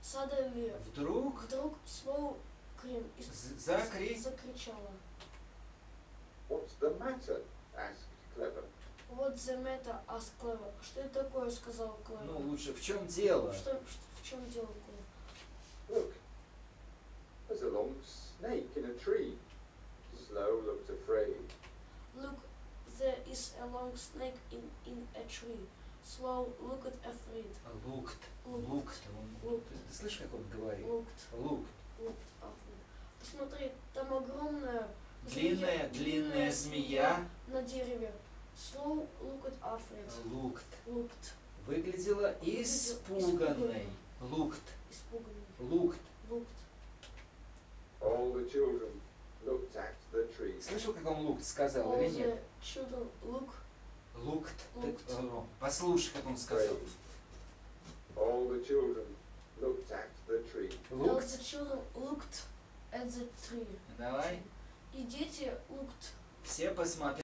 Suddenly, вдруг вдруг slow Крим закричала. What's the matter? Asked Clever. What's the matter? Asked Clever. Что это такое? Сказал Clever. ну лучше в чем дело? В чем дело, Clever? Look, there's a long snake in a tree. Slow looked afraid. Look, there is a long snake in a tree. Slow looked afraid. Looked. Ты слышишь, как он говорит? Looked. Looked afraid. Посмотри, там огромная Длинная змея. на дереве. Slow looked afraid. Looked. Выглядела испуганной. Испуганной. Looked. All the children looked at the tree. Слышал, как он looked сказал All или нет? the children Looked. Послушай, как он сказал. All the children looked at the tree. All the children looked at the tree. Давай. И дети looked. Все посмотрели.